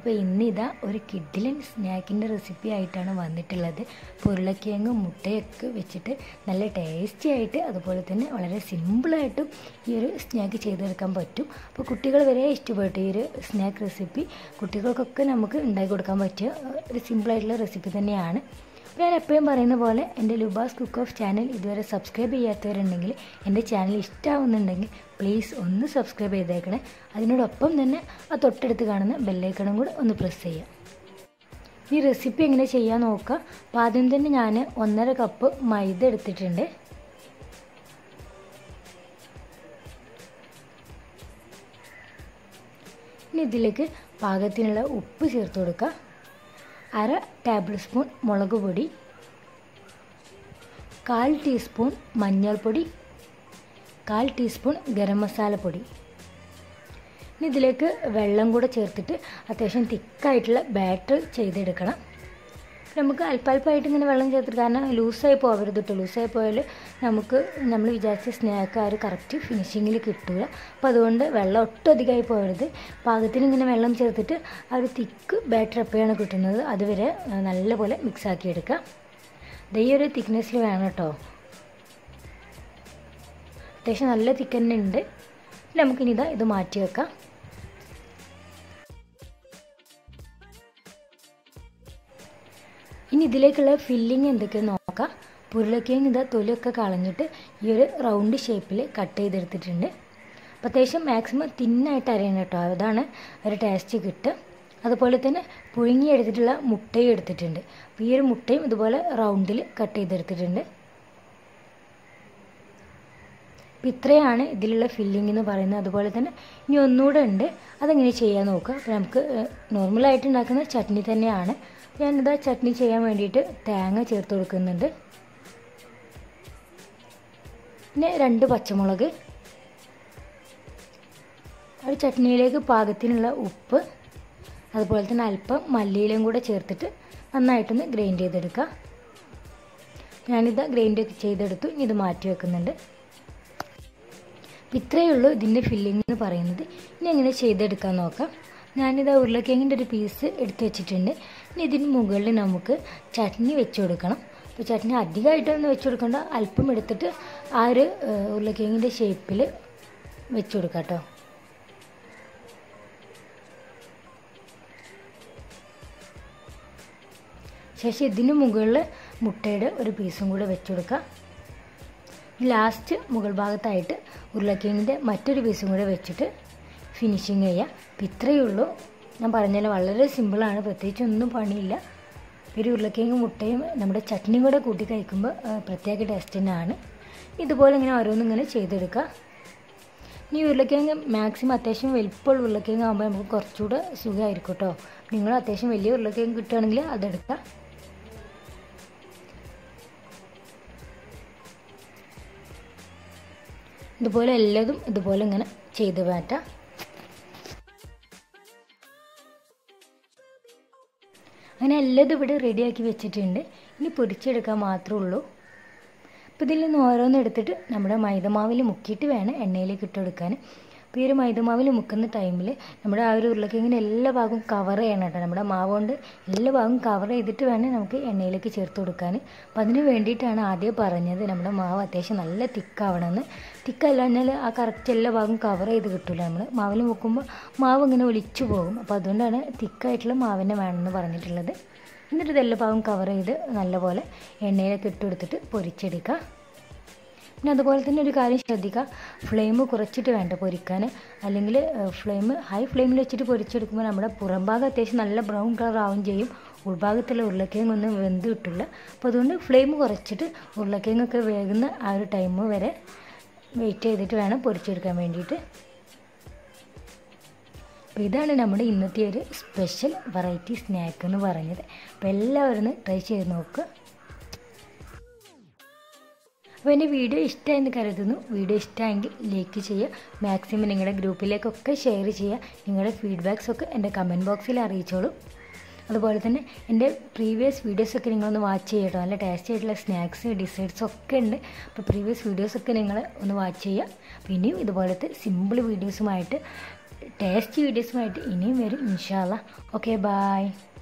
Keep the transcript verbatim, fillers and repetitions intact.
അപ്പോൾ ഇന്നിതാ ഒരു കിഡിലൻ സ്നാക്കിൻ്റെ റെസിപ്പി ആയിട്ടാണ് വന്നിട്ടുള്ളത്. ഉരുളക്കിഴങ്ങും മുട്ടയൊക്കെ വെച്ചിട്ട് നല്ല ടേസ്റ്റി ആയിട്ട് അതുപോലെ തന്നെ വളരെ സിമ്പിളായിട്ടും ഈ ഒരു സ്നാക്ക് ചെയ്തെടുക്കാൻ പറ്റും. അപ്പോൾ കുട്ടികൾ വരെ ഇഷ്ടപ്പെട്ടു ഈ ഒരു സ്നാക്ക് റെസിപ്പി. കുട്ടികൾക്കൊക്കെ നമുക്ക് ഉണ്ടാക്കി കൊടുക്കാൻ പറ്റിയ ഒരു സിമ്പിളായിട്ടുള്ള റെസിപ്പി തന്നെയാണ്. ഞാൻ എപ്പോഴും പറയുന്ന പോലെ എൻ്റെ ലുബാസ് കുക്ക് ഓഫ് ചാനൽ ഇതുവരെ സബ്സ്ക്രൈബ് ചെയ്യാത്തവരുണ്ടെങ്കിൽ എൻ്റെ ചാനൽ ഇഷ്ടമാവുന്നുണ്ടെങ്കിൽ പ്ലീസ് ഒന്ന് സബ്സ്ക്രൈബ് ചെയ്തേക്കണേ. അതിനോടൊപ്പം തന്നെ ആ തൊട്ടടുത്ത് കാണുന്ന ബെല്ലൈക്കണും കൂടെ ഒന്ന് പ്രസ് ചെയ്യാം. ഈ റെസിപ്പി എങ്ങനെ ചെയ്യാൻ നോക്കാം. അപ്പോൾ ആദ്യം തന്നെ ഞാൻ ഒന്നര കപ്പ് മൈദ എടുത്തിട്ടുണ്ട്. ഇനി ഇതിലേക്ക് പാകത്തിനുള്ള ഉപ്പ് ചേർത്ത് കൊടുക്കുക. അര ടേബിൾ സ്പൂൺ മുളക് പൊടി, കാൽ ടീസ്പൂൺ മഞ്ഞൾപ്പൊടി, കാൽ ടീസ്പൂൺ ഗരം മസാലപ്പൊടി. ഇനി ഇതിലേക്ക് വെള്ളം കൂടെ ചേർത്തിട്ട് അത്യാവശ്യം തിക്കായിട്ടുള്ള ബാറ്റർ ചെയ്തെടുക്കണം. നമുക്ക് അല്പാൽപ്പമായിട്ട് ഇങ്ങനെ വെള്ളം ചേർത്തിട്ട്, കാരണം ലൂസായി പോകരുത് കേട്ടോ. ലൂസായി പോയാൽ നമുക്ക് നമ്മൾ വിചാരിച്ച സ്നാക്ക് ആ ഒരു കറക്റ്റ് ഫിനിഷിങ്ങിൽ കിട്ടില്ല. അപ്പോൾ അതുകൊണ്ട് വെള്ളം ഒട്ടും അധികമായി പോകരുത്. പാകത്തിന് ഇങ്ങനെ വെള്ളം ചേർത്തിട്ട് ആ ഒരു തിക്ക് ബാറ്റർ എപ്പോഴാണ് കിട്ടുന്നത് അതുവരെ നല്ലപോലെ മിക്സാക്കി എടുക്കുക. ഇത് ഈ ഒരു തിക്നെസ്സിൽ വേണം കേട്ടോ. അത്യാവശ്യം നല്ല തിക്ക് തന്നെ ഉണ്ട്. നമുക്കിനി ഇതാ ഇത് മാറ്റി വെക്കാം. ഇനി ഇതിലേക്കുള്ള ഫില്ലിങ് എന്തൊക്കെയെന്ന് നോക്കാം. ഉരുളക്കിഴങ്ങ് ഇതാ തൊലിയൊക്കെ കളഞ്ഞിട്ട് ഈ ഒരു റൗണ്ട് ഷേപ്പിൽ കട്ട് ചെയ്തെടുത്തിട്ടുണ്ട്. അപ്പോൾ അത്യാവശ്യം മാക്സിമം തിന്നായിട്ട് അരയണം കേട്ടോ, അതാണ് ഒരു ടേസ്റ്റ് കിട്ടുക. അതുപോലെ തന്നെ പുഴുങ്ങിയെടുത്തിട്ടുള്ള മുട്ടയും എടുത്തിട്ടുണ്ട്. അപ്പോൾ ഈ ഒരു മുട്ടയും ഇതുപോലെ റൗണ്ടിൽ കട്ട് ചെയ്തെടുത്തിട്ടുണ്ട്. അപ്പോൾ ഇത്രയാണ് ഇതിലുള്ള ഫില്ലിംഗ് എന്ന് പറയുന്നത്. അതുപോലെ തന്നെ ഇനി ഒന്നുകൂടെ ഉണ്ട്, അതെങ്ങനെ ചെയ്യാൻ നോക്കുക. അപ്പോൾ നമുക്ക് നോർമലായിട്ട് ഉണ്ടാക്കുന്ന ചട്നി തന്നെയാണ്. ഞാനിതാ ചട്നി ചെയ്യാൻ വേണ്ടിയിട്ട് തേങ്ങ ചേർത്ത് കൊടുക്കുന്നുണ്ട്. പിന്നെ രണ്ട് പച്ചമുളക്, ഒരു ചട്നിയിലേക്ക് പാകത്തിനുള്ള ഉപ്പ്, അതുപോലെ തന്നെ അല്പം മല്ലിയിലും കൂടെ ചേർത്തിട്ട് നന്നായിട്ടൊന്ന് ഗ്രൈൻഡ് ചെയ്തെടുക്കുക. ഞാനിതാ ഗ്രൈൻഡ് ചെയ്തെടുത്തു. ഇനി ഇത് മാറ്റി വെക്കുന്നുണ്ട്. ഇത്രയേ ഉള്ളൂ ഇതിൻ്റെ ഫില്ലിംഗ് എന്ന് പറയുന്നത്. ഇനി എങ്ങനെ ചെയ്തെടുക്കാൻ നോക്കാം. ഞാനിതാ ഉരുളക്കിഴങ്ങിൻ്റെ ഒരു പീസ് എടുത്ത് വെച്ചിട്ടുണ്ട്. ഇനി ഇതിന് മുകളിൽ നമുക്ക് ചട്നി വെച്ച് കൊടുക്കണം. അപ്പോൾ ചട്നി അധികമായിട്ടൊന്നും വെച്ച് കൊടുക്കേണ്ട, അല്പം എടുത്തിട്ട് ആ ഒരു ഉരുളക്കിഴങ്ങിൻ്റെ ഷേപ്പിൽ വെച്ച് കൊടുക്കാം കേട്ടോ. ശേഷം ഇതിന് മുകളിൽ മുട്ടയുടെ ഒരു പീസും കൂടെ വെച്ച് കൊടുക്കുക. ലാസ്റ്റ് മുകൾ ഭാഗത്തായിട്ട് ഉരുളക്കിഴങ്ങിൻ്റെ മറ്റൊരു പീസും കൂടെ വെച്ചിട്ട് ഫിനിഷിങ് ചെയ്യുക. അപ്പോൾ ഇത്രയേ ഉള്ളൂ. ഞാൻ പറഞ്ഞാൽ വളരെ സിമ്പിളാണ്, പ്രത്യേകിച്ച് ഒന്നും പണിയില്ല. ഒരു ഉരുളക്കിഴങ്ങ് മുട്ടയും നമ്മുടെ ചട്നിയും കൂടെ കൂട്ടി കഴിക്കുമ്പോൾ പ്രത്യേക ടേസ്റ്റ് തന്നെയാണ്. ഇതുപോലെ ഇങ്ങനെ ഓരോന്നും ഇങ്ങനെ ചെയ്തെടുക്കുക. ഇനി ഉരുളക്കിഴങ്ങ് മാക്സിമം അത്യാവശ്യം വലിപ്പമുള്ള ഉരുളക്കിഴങ്ങ് ആകുമ്പോൾ നമുക്ക് കുറച്ചുകൂടെ സുഖമായിരിക്കും കേട്ടോ. നിങ്ങൾ അത്യാവശ്യം വലിയ ഉരുളക്കിഴങ്ങ് കിട്ടുകയാണെങ്കിൽ അതെടുക്കുക. ഇതുപോലെ എല്ലാതും ഇതുപോലെ ഇങ്ങനെ ചെയ്ത് മാറ്റാം. അങ്ങനെ എല്ലാതും ഇവിടെ റെഡിയാക്കി വെച്ചിട്ടുണ്ട്. ഇനി പൊരിച്ചെടുക്കാൻ മാത്രമേ ഉള്ളൂ. അപ്പോൾ ഇതിൽ നിന്ന് ഓരോന്നും എടുത്തിട്ട് നമ്മുടെ മൈദമാവിൽ മുക്കിയിട്ട് വേണം എണ്ണയിലേക്ക് ഇട്ടെടുക്കാൻ. അപ്പോൾ ഈ ഒരു മൈദമാവിൽ മുക്കുന്ന ടൈമിൽ നമ്മുടെ ആ ഒരു ഉരുളക്കിഴങ്ങിന് എല്ലാ ഭാഗവും കവർ ചെയ്യണം കേട്ടോ. നമ്മുടെ മാവ് കൊണ്ട് എല്ലാ ഭാഗവും കവർ ചെയ്തിട്ട് വേണം നമുക്ക് എണ്ണയിലേക്ക് ചേർത്ത് കൊടുക്കാൻ. അപ്പോൾ അതിന് വേണ്ടിയിട്ടാണ് ആദ്യം പറഞ്ഞത് നമ്മുടെ മാവ് അത്യാവശ്യം നല്ല തിക്കാവണമെന്ന്. തിക്കല്ല എന്നാൽ ആ കറക്റ്റ് എല്ലാ ഭാഗവും കവർ ചെയ്ത് കിട്ടില്ല. നമ്മൾ മാവിൽ മുക്കുമ്പോൾ മാവ് ഇങ്ങനെ ഒലിച്ചു പോകും. അപ്പോൾ അതുകൊണ്ടാണ് തിക്കായിട്ടുള്ള മാവിനെ വേണമെന്ന് പറഞ്ഞിട്ടുള്ളത്. എന്നിട്ട് ഇതെല്ലാ ഭാഗവും കവർ ചെയ്ത് നല്ലപോലെ എണ്ണയിലൊക്കെ ഇട്ട് കൊടുത്തിട്ട് പൊരിച്ചെടുക്കുക. പിന്നെ അതുപോലെ തന്നെ ഒരു കാര്യം ശ്രദ്ധിക്കുക, ഫ്ലെയിം കുറച്ചിട്ട് വേണ്ട പൊരിക്കാൻ. അല്ലെങ്കിൽ ഫ്ലെയിം ഹൈ ഫ്ലെയിമിൽ വെച്ചിട്ട് പൊരിച്ചെടുക്കുമ്പോൾ നമ്മുടെ പുറം ഭാഗം അത്യാവശ്യം നല്ല ബ്രൗൺ കളർ ആവുകയും ചെയ്യും. ഉൾഭാഗത്തുള്ള ഉരുളക്കിഴങ്ങൊന്നും വെന്ത് കിട്ടില്ല. അപ്പോൾ അതുകൊണ്ട് ഫ്ലെയിം കുറച്ചിട്ട് ഉരുളക്കിഴങ്ങൊക്കെ വേകുന്ന ആ ഒരു ടൈം വരെ വെയിറ്റ് ചെയ്തിട്ട് വേണം പൊരിച്ചെടുക്കാൻ വേണ്ടിയിട്ട്. അപ്പോൾ ഇതാണ് നമ്മുടെ ഇന്നത്തെ ഒരു സ്പെഷ്യൽ വെറൈറ്റി സ്നാക്ക് എന്ന് പറഞ്ഞത്. അപ്പോൾ എല്ലാവരും ട്രൈ ചെയ്ത് നോക്കുക. അപ്പോൾ എൻ്റെ വീഡിയോ ഇഷ്ടമായെന്ന് കരുതുന്നു. വീഡിയോ ഇഷ്ടമായെങ്കിൽ ലൈക്ക് ചെയ്യുക, മാക്സിമം നിങ്ങളുടെ ഗ്രൂപ്പിലേക്കൊക്കെ ഷെയർ ചെയ്യുക. നിങ്ങളുടെ ഫീഡ്ബാക്സൊക്കെ എൻ്റെ കമൻറ്റ് ബോക്സിൽ അറിയിച്ചോളൂ. അതുപോലെ തന്നെ എൻ്റെ പ്രീവിയസ് വീഡിയോസൊക്കെ നിങ്ങളൊന്ന് വാച്ച് ചെയ്യട്ടോ. നല്ല ടേസ്റ്റി ആയിട്ടുള്ള സ്നാക്സ് ഡിസേർട്ട്സൊക്കെ ഉണ്ട്. അപ്പോൾ പ്രീവിയസ് വീഡിയോസൊക്കെ നിങ്ങൾ ഒന്ന് വാച്ച് ചെയ്യുക. പിന്നെയും ഇതുപോലത്തെ സിമ്പിൾ വീഡിയോസുമായിട്ട് ടേസ്റ്റ് വീഡിയോസുമായിട്ട് ഇനിയും വരും ഇൻഷാ അല്ലാ. Okay bye.